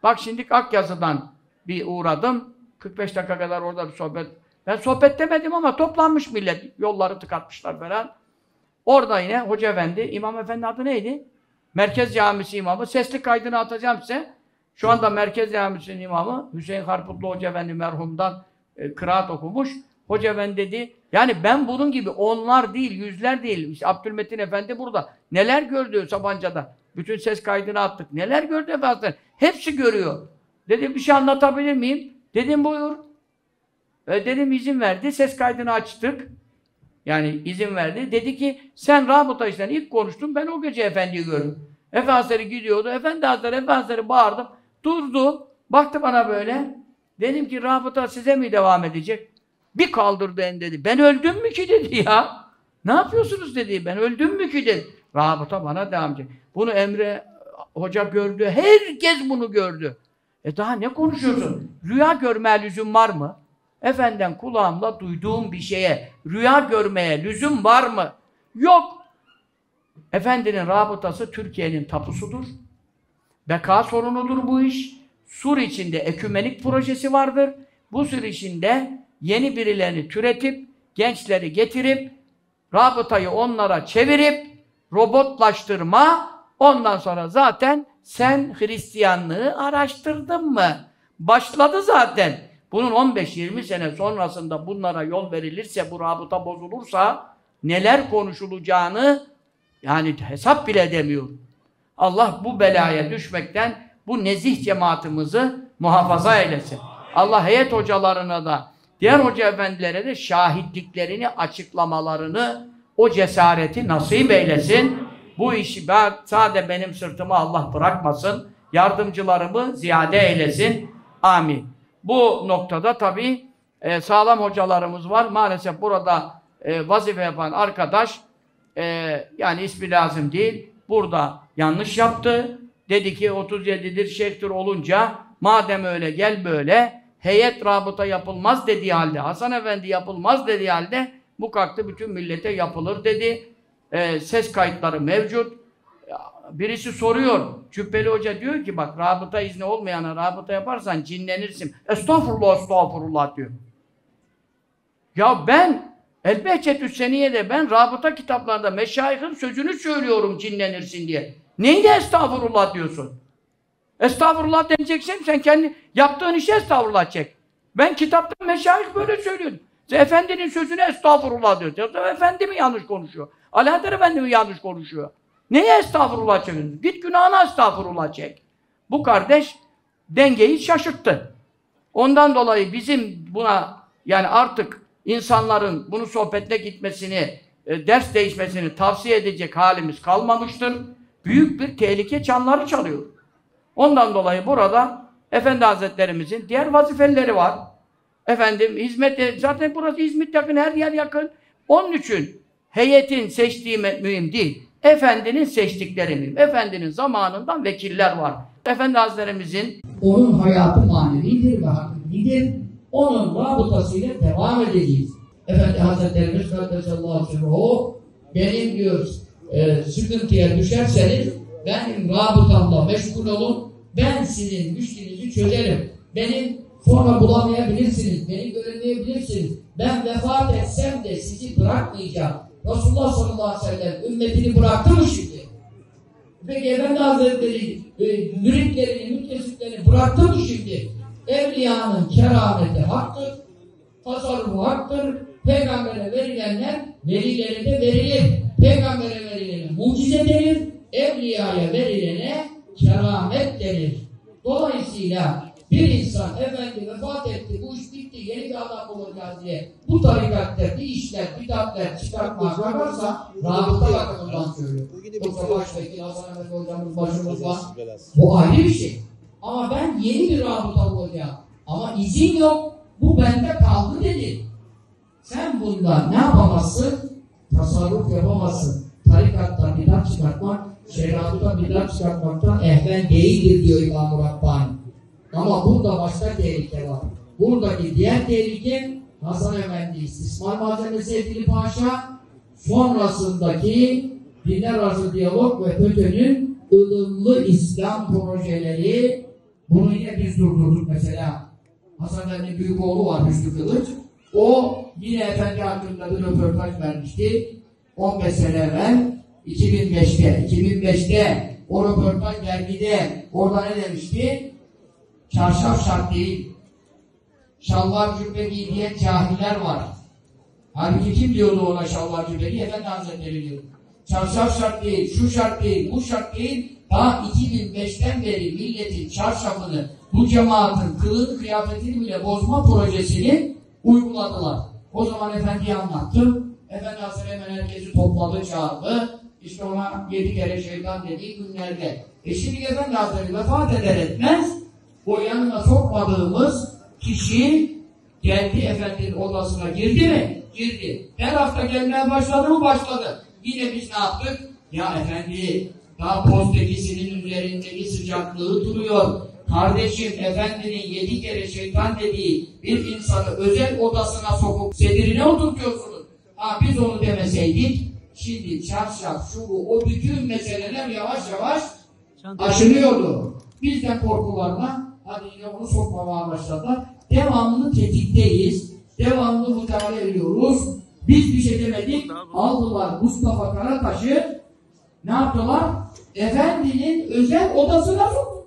Bak şimdi Akyazı'dan bir uğradım. 45 dakika kadar orada bir sohbet. Ben sohbet demedim ama toplanmış millet. Yolları tıkatmışlar falan. Orada yine Hoca Efendi, İmam Efendi adı neydi? Merkez Camisi imamı. Sesli kaydını atacağım size. Şu anda Merkez Camisi'nin imamı Hüseyin Harputlu Hoca Efendi merhumdan kıraat okumuş. Hoca Efendi dedi, yani ben bunun gibi onlar değil, yüzler değil. İşte Abdülmetin Efendi burada. Neler gördü Sabancı'da? Bütün ses kaydını attık. Neler gördü efendim? Hepsi görüyor. Dedim bir şey anlatabilir miyim? Dedim buyur. Dedim izin verdi. Ses kaydını açtık. Yani izin verdi. Dedi ki sen Rabıta işten ilk konuştun. Ben o gece Efendi'yi gördüm. Efendi Hazretleri gidiyordu. Efendi Hazretleri bağırdım. Durdu. Baktı bana böyle. Dedim ki Rabıta size mi devam edecek? Bir kaldırdı en dedi. Ben öldüm mü ki dedi ya. Ne yapıyorsunuz dedi. Ben öldüm mü ki dedi. Rabıta bana devam edecek. Bunu Emre Hoca gördü. Herkes bunu gördü. Daha ne konuşuyorsun? Rüya görmeye lüzum var mı? Efendiden kulağımla duyduğum bir şeye rüya görmeye lüzum var mı? Yok. Efendinin rabıtası Türkiye'nin tapusudur. Beka sorunudur bu iş. Sur içinde ekümenik projesi vardır. Bu sur içinde yeni birilerini türetip, gençleri getirip, rabıtayı onlara çevirip, robotlaştırma, ondan sonra zaten sen Hristiyanlığı araştırdın mı? Başladı zaten. Bunun 15-20 sene sonrasında bunlara yol verilirse, bu rabıta bozulursa neler konuşulacağını yani hesap bile edemiyorum. Allah bu belaya düşmekten bu nezih cemaatimizi muhafaza eylesin. Allah heyet hocalarına da, diğer hoca efendilere de şahitliklerini, açıklamalarını, o cesareti nasip eylesin. Bu işi sadece benim sırtıma Allah bırakmasın. Yardımcılarımı ziyade eylesin. Amin. Bu noktada tabii sağlam hocalarımız var. Maalesef burada vazife yapan arkadaş yani ismi lazım değil. Burada yanlış yaptı. Dedi ki 37'dir şeyhtir olunca madem öyle gel böyle heyet rabıta yapılmaz dediği halde, Hasan Efendi yapılmaz dediği halde bu kalktı bütün millete yapılır dedi. Ses kayıtları mevcut. Birisi soruyor. Cübbeli Hoca diyor ki bak rabıta izni olmayana rabıta yaparsan cinlenirsin. Estağfurullah, estağfurullah diyor. Ya ben El-Behçetü Seniye'de ben rabıta kitaplarında meşayihin sözünü söylüyorum cinlenirsin diye. Neydi estağfurullah diyorsun? Estağfurullah deneyeceksin sen kendi yaptığın işe estağfurullah çek. Ben kitapta meşayih böyle söylüyordum. Efendinin sözüne estağfurullah diyor. Ya efendi mi yanlış konuşuyor? Alaeddin Efendi mi yanlış konuşuyor? Neye estağfurullah çekiyorsun? Git günahına estağfurullah çek. Bu kardeş dengeyi şaşırttı. Ondan dolayı bizim buna yani artık insanların bunu sohbete gitmesini, ders değişmesini tavsiye edecek halimiz kalmamıştır. Büyük bir tehlike çanları çalıyor. Ondan dolayı burada Efendi Hazretlerimizin diğer vazifeleri var. Efendim hizmet, zaten burası İzmit yakın, her yer yakın. Onun için heyetin seçtiği mühim değil. Efendinin seçtikleri mühim. Efendinin zamanından vekiller var. Efendi Hazretlerimizin onun hayatı manevidir ve hakikidir. Onun rabıtasıyla devam edeceğiz. Efendi Hazretlerimiz o benim diyor sıkıntıya düşerseniz benim rabıtamla meşgul olun. Ben sizin müşkilinizi çözerim. Benim sonra bulamayabilirsiniz. Beni göremeyebilirsiniz. Ben vefat etsem de sizi bırakmayacağım. Resulullah sallallahu aleyhi ve sellem ümmetini bıraktı mı şimdi? Peki Efendi Hazretleri müritlerini, müttesiplerini bıraktı mı şimdi? Evliyanın kerameti haktır. Tasarrufu haktır. Peygambere verilenler velilere de verilir. Peygambere verilene mucize denir. Evliyaya verilene keramet denir. Dolayısıyla bir insan efendi vefat etti, bu iş bitti, yeni bir adam olacağız diye bu tarikatta bir işler, bidatler çıkartmaya kalkarsa rabıta bakımından söylüyor. Yoksa baştaki Hasan Efendi hocamız başımızda bu ayrı bir şey. Ama ben yeni bir rabıta olacağım. Ama izin yok, bu bende kaldı dedi. Sen bundan ne yapamazsın? Tasarruf yapamazsın. Tarikattan bidat çıkartmak, şeriattan bidat çıkartmaktan ehven değildir diyor İmam-ı Rabbani. Ama burada başka tehlike var. Buradaki diğer tehlike Hasan Efendi istismar malzemesi edilip haşa, sonrasındaki dinler arası diyalog ve FETÖ'nün ılımlı İslam projeleri Bunu yine biz durdurduk mesela. Hasan Efendi'nin büyük oğlu var Hüsnü Kılıç. O yine Efendi hakkında bir röportaj vermişti. 15 sene evvel 2005'te o röportaj dergide orada ne demişti? Çarşaf şart değil. Şalvar cübbe giy diyen cahiller var. Halbuki kim diyordu ona şalvar cübbe giy? Efendi Hazretleri diyor. Çarşaf şart değil, şu şart değil, bu şart değil. Daha 2005'ten beri milletin çarşafını, bu cemaatin kılığını, kıyafetini bile bozma projesini uyguladılar. O zaman Efendi'ye anlattım. Efendi Hazretleri hemen herkesi topladı, çağırdı. İşte ona 7 kere şeytan dediği günlerde. Şimdi Efendi Hazretleri vefat eder etmez, o yanına sokmadığımız kişi geldi Efendi'nin odasına, girdi mi? Girdi. Her hafta gelmeye başladı mı? Başladı. Yine biz ne yaptık? Ya Efendi, daha postekisinin üzerindeki sıcaklığı duruyor. Kardeşim, Efendi'nin 7 kere şeytan dediği bir insanı özel odasına sokup sedirine oturtuyorsunuz. Biz onu demeseydik, şimdi çarşaf, şu bu, o bütün meseleler yavaş yavaş aşınıyordu. Bizden korkularla, hadi yine onu sokmamaya başladılar. Devamlı tetikteyiz, devamlı müdahale ediyoruz. Biz bir şey demedik, aldılar Mustafa Karataş'ı, ne yaptılar? Efendinin özel odasına soktu.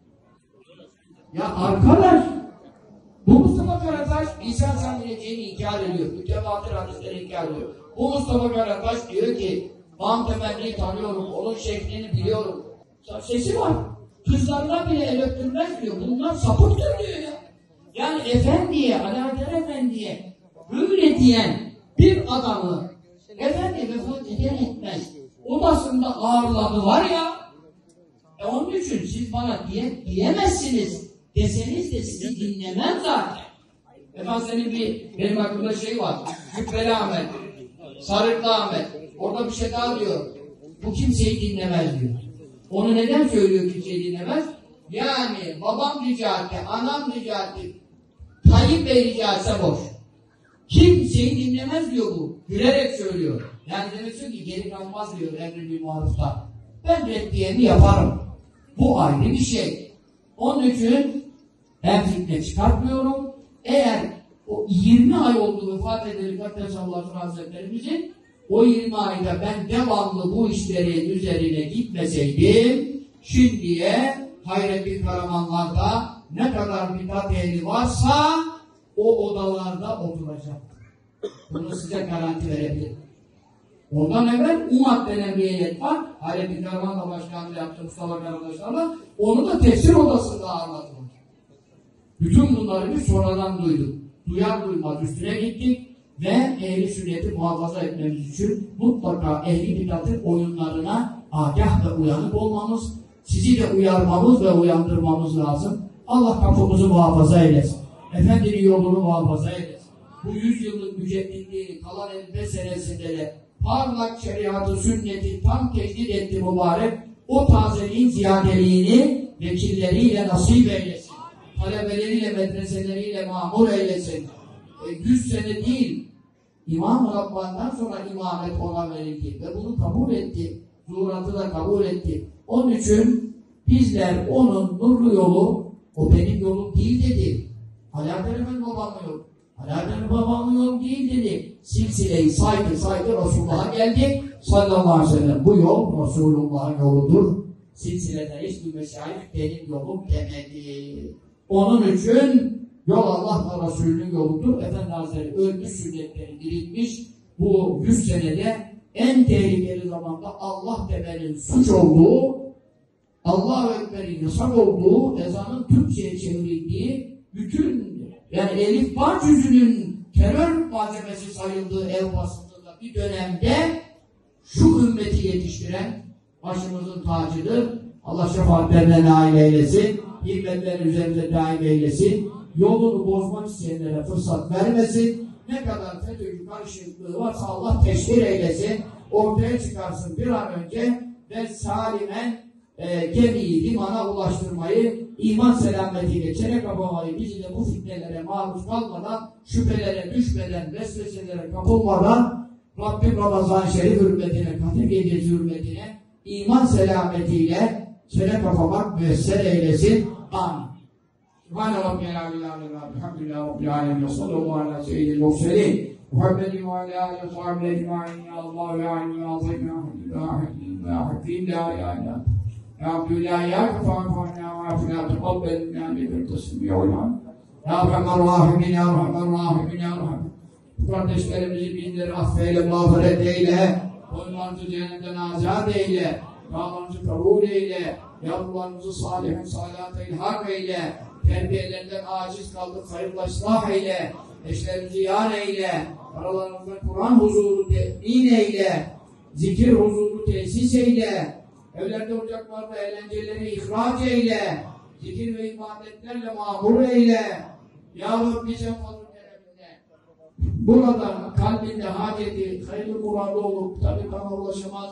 Ya arkadaş, bu Mustafa Karataş insan sanbileceğini inkar ediyor. Mütevatir hadisleri inkar ediyor. Bu Mustafa Karataş diyor ki, Mahmud Efendi'yi tanıyorum, onun şeklini biliyorum. Sesi var. Kızlarına bile el öptürmez diyor. Bunlar sapıktır diyor ya. Yani Efendi'ye, Alaeddin Efendi'ye böyle diyen bir adamı Efendi vefat eder etmez odasında ağırladılar ya. Onun için siz bana diyemezsiniz. Deseniz de sizi dinlemem zaten. Efendim senin benim aklımda şey var. Cübbeli Ahmet, Sarıklı Ahmet. Orada bir şey daha diyor. Bu kimseyi dinlemez diyor. Onu neden söylüyor kimseyi dinlemez? Yani babam rica etti, anam rica etti, Tayyip Bey rica etse boş. Kimseyi dinlemez diyor bu. Gülerek söylüyor. Yani demek ki geri kalmaz diyor emri bil marufta. Ben reddiyemi yaparım. Bu ayrı bir şey. Onun için ben fitne çıkartmıyorum. Eğer o 20 ay oldu vefat edildi Kaddesallahu Hazretlerimizin, o 20 ayda ben devamlı bu işlerin üzerine gitmeseydim, şimdiye Hayrettin Karamanlar'da ne kadar bidat ehli varsa o odalarda oturacak. Bunu size garanti verebilirim. Ondan evvel UMAD denen bir heyet var. Hayrettin Karaman'la başkanlığı yaptı Mustafa Karadaşlar'la. Onu da tefsir odasında ağırladılar. Bütün bunları biz sonradan duyduk. Duyar duymaz üstüne gittik ve ehli sünneti muhafaza etmemiz için mutlaka ehli bidatın oyunlarına agah ve uyanık olmamız, sizi de uyarmamız ve uyandırmamız lazım. Allah kapımızı muhafaza eylesin. Efendinin yolunu muhafaza eylesin. Bu 100 yıllık mücedditliği kalan 55 senesinde de parlak şeriatı, sünneti tam tehdit etti mübarek. O tazeliğin ziyadeliğini vekilleriyle nasip eylesin. Talebeleriyle, medreseleriyle mamur eylesin. 100 sene değil, İmam-ı Rabbani'den sonra imamet ona verildi ve bunu kabul etti. Zuhuratı da kabul etti. Onun için bizler onun nurlu yolu, o benim yolum değil dedi. Alaeddin Efendi babamın yolu. Alaeddin babamın yolu değil dedi. Silsileyi saydı Resulullah'a geldi. Sallallahu aleyhi ve sellem bu yol Resulullah'ın yoludur. Silsilede hiçbir meşayih benim yolum demedi. Onun için yol Allah ve Resulü'nün yoludur. Efendi Hazretleri ölmüş, sünnetleri diriltmiş. Bu 100 senede en tehlikeli zamanda Allah demenin suç olduğu, Allah-u Ekber'in yasak olduğu, ezanın Türkçe'ye çevrildiği, bütün yani Elif Bağ cüzünün terör malzemesi sayıldığı ev basındığında bir dönemde şu ümmeti yetiştiren başımızın tacıdır. Allah şefaatlerine nail eylesin. Himmetler üzerinde daim eylesin. Yolunu bozmak isteyenlere fırsat vermesin. Ne kadar FETÖ'cü karışıklığı varsa Allah teşhir eylesin. Ortaya çıkarsın bir an önce ve salimen gemiyi limana ulaştırmayı, iman selametiyle çene kapamayı, bizi de bu fitnelere maruz kalmadan, şüphelere düşmeden, vesveselere kapılmadan Rabbim Ramazan-ı Şerif hürmetine, Kadir Gecesi hürmetine iman selametiyle çene kapamak müyesser eylesin. Amin. Subhane Rabbiyel Aleyhi Elhamdülillahi Rabbil Alemin. Sallallahu ala seyyidil murselin. Muhammedin ve ala aleyhi ve sahibi ecma'in. Ya Allah ve alim ve azim ya hakim ya hakim la ilahe illa ya Abdülillah ya kefâfâna ve afilâ teqabbel minâ nebir tesmi'ul hamd. Ya Rahman Rahimin ya Rahman Rahimin ya Rahman. Kardeşlerimizi bizleri affeyle, mağfiret eyle. Onlarımızı cehennemden azat eyle. Dualarımızı kabul eyle. Yavrularımızı salihin salihata ilhak eyle. Terbiyelerinden aciz kaldık, hayırla ıslah eyle. Eşlerimizi yar eyle. Aralarımızda Kur'an huzuru temin eyle. Zikir huzuru tesis eyle. Evlerde ocaklarda eğlenceleri ihraç eyle. Zikir ve ibadetlerle mamur eyle. Ya Rabbi sen fazl burada kalbinde haceti, hayırlı muradı olup tabi bana ulaşamaz.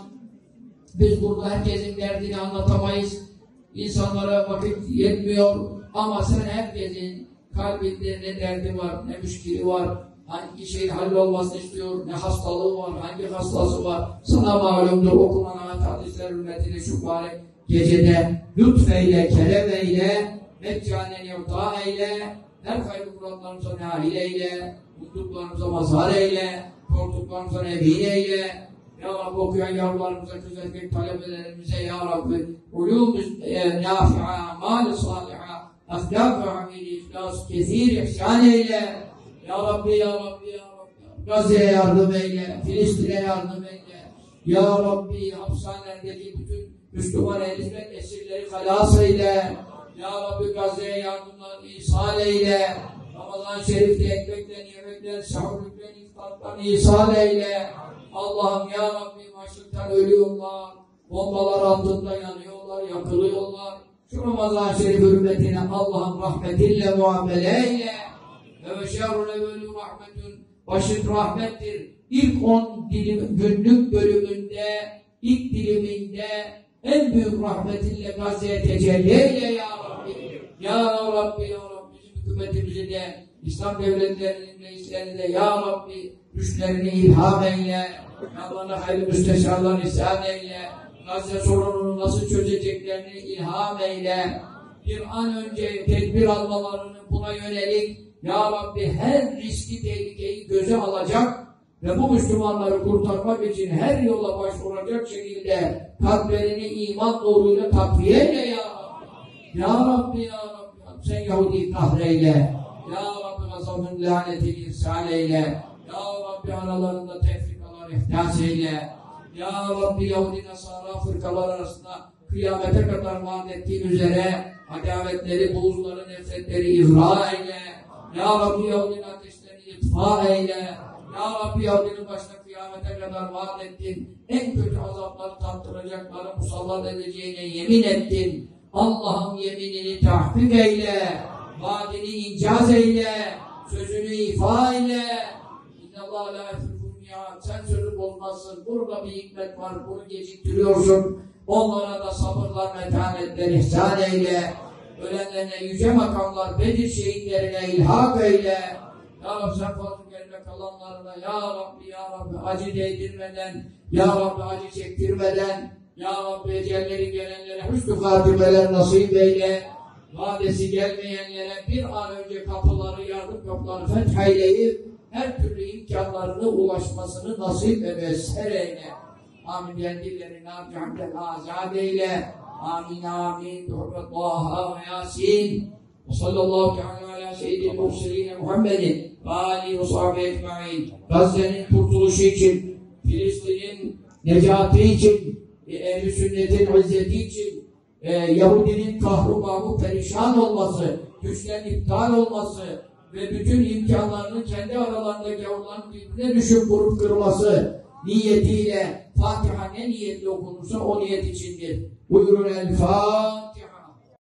Biz burada herkesin derdini anlatamayız. İnsanlara vakit yetmiyor. Ama sen herkesin kalbinde ne derdi var, ne müşkili var, hangi şeyin hallolmasını istiyor, ne hastalığı var, hangi hastası var. Sana malumdur okunan ayet hadisler hürmetine şu mübarek gecede lütfeyle, kerem eyle, meccanen yurda eyle, her hayırlı muratlarımıza nail eyle, mutluluklarımıza mazhar eyle, korktuklarımıza nevin eyle. Ya Rabbi okuyan yavrularımıza, kız erkek talebelerimize Ya Rabbi ulûm-ü nâfi'a, mal-i sâliha, ahlâk-ı hamîl-i ihlas, kesîr ihsân eyle. Ya Rabbi, Ya Rabbi, Ya Rabbi. Gazze'ye yardım eyle, Filistin'e yardım eyle. Ya Rabbi, hapishanelerdeki bütün Müslüman hizmet esirleri halas eyle. Ya Rabbi, Gazze'ye yardımlarını ihsal eyle. Ramazan-ı Şerif'te ekmekten, yemekten, sahurluktan, iftardan ihsal eyle. Allah'ım Ya Rabbi, açlıktan ölüyorlar, bombalar altında yanıyorlar, yakılıyorlar. Şu Ramazan-ı Şerif hürmetine Allah'ım rahmetinle muamele eyle. Ve şerrüne velü rahmetün, basit rahmettir. İlk 10 günlük bölümünde, ilk diliminde en büyük rahmetinle Gazze'ye tecelli eyle Ya Rabbi. Ya Rabbi, Ya Rabbi, bizim hükümetimizi de, İslam devletlerinin reislerini de Ya Rabbi, güçlerini ilham eyle. Allah'ına hayırlı müsteşarlar ihsan eyle. Gazze sorununu nasıl çözeceklerini ilham eyle. Bir an önce tedbir almalarını buna yönelik Ya Rabbi her riski, tehlikeyi göze alacak ve bu Müslümanları kurtarmak için her yola başvuracak şekilde kalplerini iman nuruyla takviye eyle Ya Rabbi. Ya Rabbi, Ya Rabbi, sen Yahudi'yi kahreyle. Ya Rabbi, gazabın lanetini ihsan eyle. Ya Rabbi, aralarında tefrikalar ihdas eyle. Ya Rabbi, Yahudi Nasara fırkalar arasında kıyamete kadar vaat ettiğin üzere adavetleri, buğzları, nefretleri ihra eyle. Ya Rabbi, Yahudinin ateşlerini itfa eyle. Ya Rabbi, Yahudinin başına kıyamete kadar vaat ettin. En kötü azapları tattıracakları musallat edeceğine yemin ettin. Allah'ım yeminini tahkik eyle. Vaadini incaz eyle. Sözünü ifa eyle. İnnallâhu lâ yefirfûn. Sen sözü bozmazsın. Burada bir hikmet var. Bunu geciktiriyorsun. Onlara da sabırlar, metanetler ihsan eyle. Ölenlerine yüce makamlar, Bedir şehitlerine ilhak eyle. Ya Rabbi, sen fazl-ı kerime kalanlarına Ya Rabbi, Ya Rabbi acı değdirmeden, Ya Rabbi acı çektirmeden, Ya Rabbi ecelleri gelenlere hüsnü hatimeler nasip eyle. Vadesi gelmeyenlere bir an önce kapıları, yardım kapıları fetheyleyip her türlü imkanlarına ulaşmasını nasip ve müesser eyle. Amin. Dillerini narcamden azad eyle. Amin, amin. Hürmet Taha ve Yasin. Ve sallallahu teala ala seyyidil murseline Muhammedin ve alihi ve sahibi ecmaîn. Gazze'nin kurtuluşu için, Filistin'in necatı için, ehl-i sünnetin izzeti için, Yahudinin kahru perişan olması, güçlerin iptal olması ve bütün imkanlarını kendi aralarındaki yavruların birbirine düşüp vurup kırması niyetiyle Fatiha ne niyetle okunursa o niyet içindir. Buyurun El Fatiha.